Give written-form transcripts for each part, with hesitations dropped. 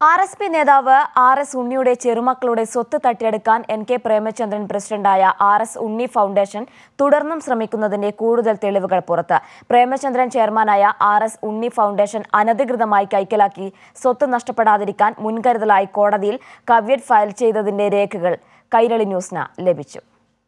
RSP നേതാവ് RS ഉണ്ണിയുടെ ചെറുമക്കളുടെ സ്വത്ത് തട്ടിയെടുക്കാൻ NK പ്രേമചന്ദ്രൻ പ്രസിഡന്റായ RS ഉണ്ണി ഫൗണ്ടേഷൻ തുടർന്നും ശ്രമിക്കുന്നതിന്റെ കൂടുതൽ തെളിവുകൾ പുറത്ത്. പ്രേമചന്ദ്രൻ ചെയർമാനായ RS ഉണ്ണി ഫൗണ്ടേഷൻ അനധികൃതമായി കൈക്കലാക്കി സ്വത്ത് നഷ്ടപ്പെടാതിരിക്കാൻ മുൻകരുതലായി കോടതിയിൽ കവയറ ഫയൽ ചെയ്തതിന്റെ രേഖകൾ കൈരളി ന്യൂസിന് ലഭിച്ചു.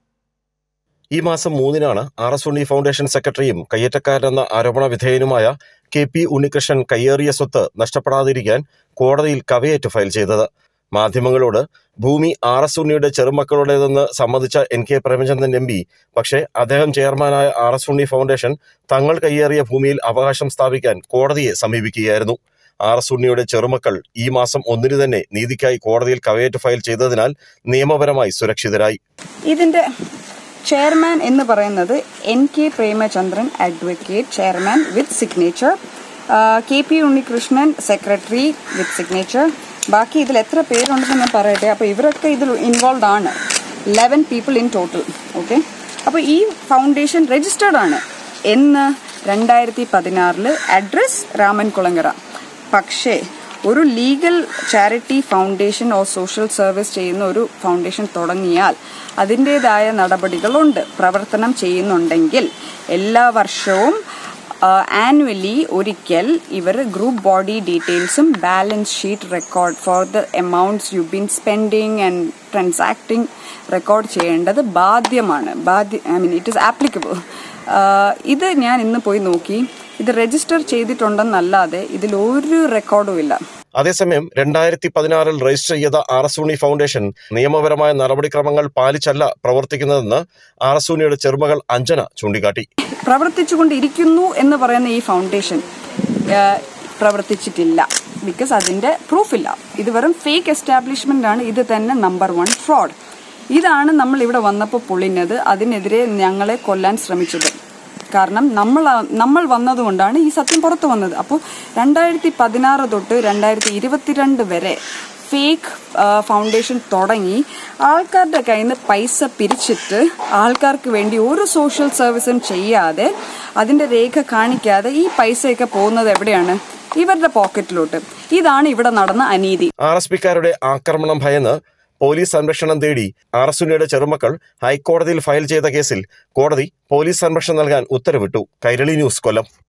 ഈ മാസം 3-നാണ് RS ഉണ്ണി ഫൗണ്ടേഷൻ സെക്രട്ടറിയും കയ്യേറ്റക്കാരനെന്ന ആരോപണ വിധേയനുമായ KP ഉണ്ണികൃഷ്ണൻ കയ്യേറിയ സ്വത്ത് നഷ്ടപ്പെടാതിരിക്കാൻ കോടതിയിൽ കവയറ ഫയൽ ചെയ്തത്. മാധ്യമങ്ങളോട് ഭൂമി RS ഉണ്ണിയുടെ ചെറുമക്കളുടേതെന്ന് സമ്മതിച്ച NK പ്രേമചന്ദ്രൻ MP, പക്ഷേ അദ്ദേഹം ചെയർമാനായ RS ഉണ്ണി ഫൗണ്ടേഷൻ തങ്ങൾ കയ്യേറിയ ഭൂമിയിൽ അവകാശം സ്ഥാപിക്കാൻ കോടതിയെ സമീപിക്കുകയായിരുന്നു. RS ഉണ്ണിയുടെ ചെറുമക്കൾ ഈ മാസം 1-ന് തന്നെ നീതിക്കായി കോടതിയിൽ കവയറ ഫയൽ ചെയ്തതിനാൽ നിയമപരമായി സുരക്ഷിതരായി. ഇതിന്റെ ചെയർമാൻ എന്ന് പറയുന്നത് NK Premachandran advocate chairman with signature, KP Unnikrishnan secretary with signature. ബാക്കി ഇതിൽ എത്ര പേരുണ്ടെന്ന് ഞാൻ പറയട്ടെ. അപ്പോൾ ഇവരൊക്കെ ഇതിൽ ഇൻവോൾവ് ആണ്. 11 പീപ്പിൾ ഇൻ ടോട്ടൽ. ഓക്കെ, അപ്പോൾ ഈ ഫൗണ്ടേഷൻ രജിസ്റ്റേർഡ് ആണ് എന്ന് 2016 അഡ്രസ് രാമൻകുളങ്ങര. പക്ഷേ ഒരു legal charity foundation or social service ചെയ്യുന്ന ഒരു ഫൗണ്ടേഷൻ തുടങ്ങിയാൽ അതിൻ്റെതായ നടപടികളുണ്ട്. പ്രവർത്തനം ചെയ്യുന്നുണ്ടെങ്കിൽ എല്ലാ വർഷവും ആനുവലി ഒരിക്കൽ ഇവർ ഗ്രൂപ്പ് ബോഡി ഡീറ്റെയിൽസും balance sheet record for the amounts you been spending and transacting record ചെയ്യേണ്ടത് ബാധ്യമാണ്. It is applicable. ഇത് ഞാൻ ഇന്ന് പോയി നോക്കി. ഇത് രജിസ്റ്റർ ചെയ്തിട്ടുണ്ടെന്നല്ലാതെ ഇതിലൊരു റെക്കോർഡും ഇല്ല. അതേസമയം 2016 രജിസ്റ്റർ ചെയ്ത RS ഉണ്ണി ഫൗണ്ടേഷൻ നിയമപരമായ നടപടിക്രമങ്ങൾ പാലിച്ചല്ല പ്രവർത്തിക്കുന്നതെന്ന് RS ഉണ്ണിയുടെ ചെറുമകൾ അഞ്ജന ചൂണ്ടിക്കാട്ടി. പ്രവർത്തിച്ചുകൊണ്ടിരിക്കുന്നു എന്ന് പറയുന്ന ഈ ഫൗണ്ടേഷൻ പ്രവർത്തിച്ചിട്ടില്ല. ബിക്കോസ് അതിന്റെ പ്രൂഫില്ല. ഇത് വെറും ഫേക്ക് എസ്റ്റാബ്ലിഷ്മെന്റ് ആണ്. ഇത് തന്നെ നമ്പർ 1 ഫ്രോഡ്. ഇതാണ് നമ്മൾ ഇവിടെ വന്നപ്പോൾ പൊളിഞ്ഞത്. അതിനെതിരെ ഞങ്ങളെ കൊല്ലാൻ ശ്രമിച്ചത്. കാരണം നമ്മൾ വന്നതുകൊണ്ടാണ് ഈ സത്യം പുറത്തു വന്നത്. അപ്പോൾ 2016 തൊട്ട് 2022 വരെ ഫേക്ക് ഫൗണ്ടേഷൻ തുടങ്ങി ആൾക്കാരുടെ കയ്യിൽ നിന്ന് പൈസ പിരിച്ചിട്ട് ആൾക്കാർക്ക് വേണ്ടി ഒരു സോഷ്യൽ സർവീസും ചെയ്യാതെ അതിന്റെ രേഖ കാണിക്കാതെ ഈ പൈസയൊക്കെ പോകുന്നത് എവിടെയാണ്? ഇവരുടെ പോക്കറ്റിലോട്ട്. ഇതാണ് ഇവിടെ നടന്ന അനീതി. RSPക്കാരുടെ ആക്രമണം ഭയന്ന് പോലീസ് സംരക്ഷണം തേടി RS ഉണ്ണിയുടെ ചെറുമക്കൾ ഹൈക്കോടതിയിൽ ഫയൽ ചെയ്ത കേസിൽ കോടതി പോലീസ് സംരക്ഷണം നൽകാൻ ഉത്തരവിട്ടു. കൈരളി ന്യൂസ്, കൊല്ലം.